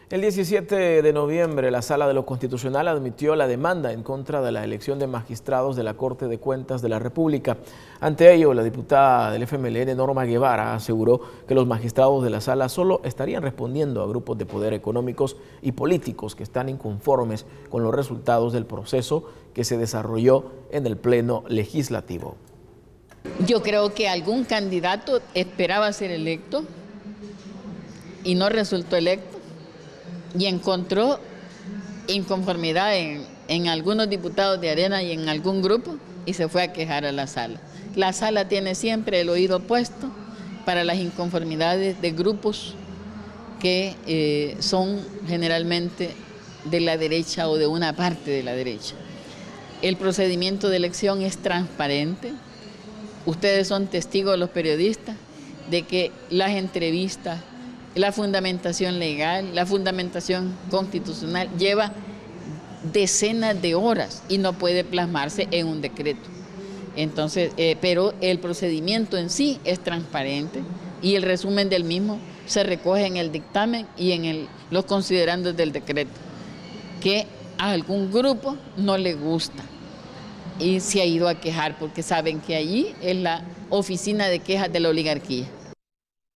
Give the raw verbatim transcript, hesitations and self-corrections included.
El diecisiete de noviembre, la Sala de lo Constitucional admitió la demanda en contra de la elección de magistrados de la Corte de Cuentas de la República. Ante ello, la diputada del F M L N, Norma Guevara, aseguró que los magistrados de la Sala solo estarían respondiendo a grupos de poder económicos y políticos que están inconformes con los resultados del proceso que se desarrolló en el Pleno Legislativo. Yo creo que algún candidato esperaba ser electo y no resultó electo, y encontró inconformidad en, en algunos diputados de Arena y en algún grupo y se fue a quejar a la sala. La sala tiene siempre el oído puesto para las inconformidades de grupos que eh, son generalmente de la derecha o de una parte de la derecha. El procedimiento de elección es transparente. Ustedes son testigos, los periodistas, de que las entrevistas, la fundamentación legal, la fundamentación constitucional lleva decenas de horas y no puede plasmarse en un decreto. Entonces, eh, pero el procedimiento en sí es transparente y el resumen del mismo se recoge en el dictamen y en el, los considerandos del decreto, que a algún grupo no le gusta y se ha ido a quejar porque saben que allí es la oficina de quejas de la oligarquía.